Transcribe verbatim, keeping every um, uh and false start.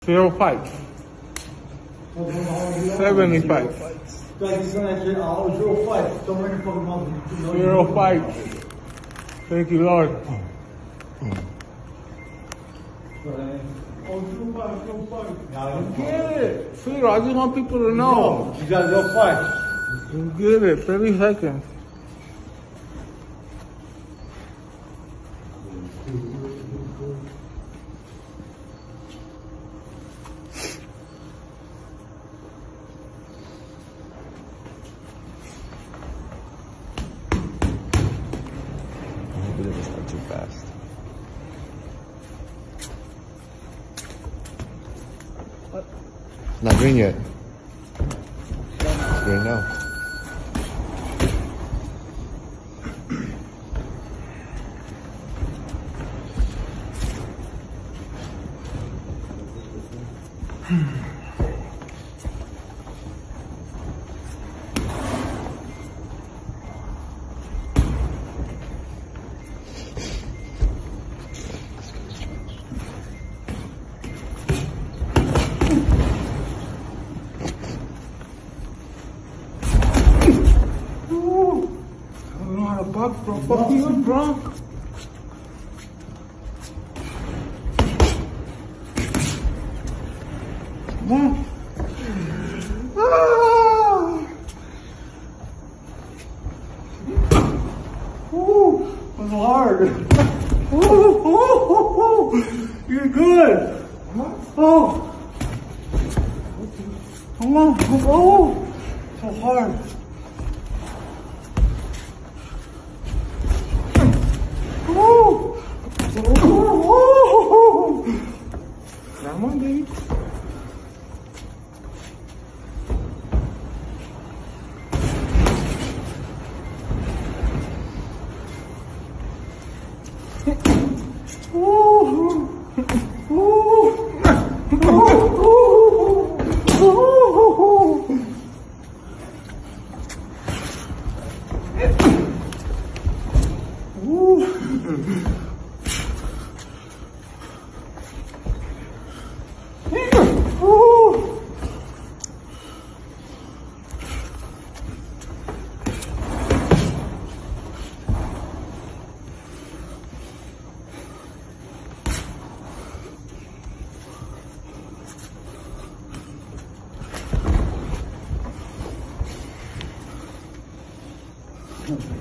Zero fights. Seventy-five. Zero fights. Thank you, Lord. Get it. See, I just want people to know. You got no fight. You get it. thirty seconds. Maybe they just went too fast. What? Not green yet. It's green now. Fuck, bro. Fuck you, bro. Come on. Ah! Ooh, that was hard. Ooh, ooh, ooh, ooh. You're good. Oh. Come on. Oh, so hard. Come on, baby. Hmm.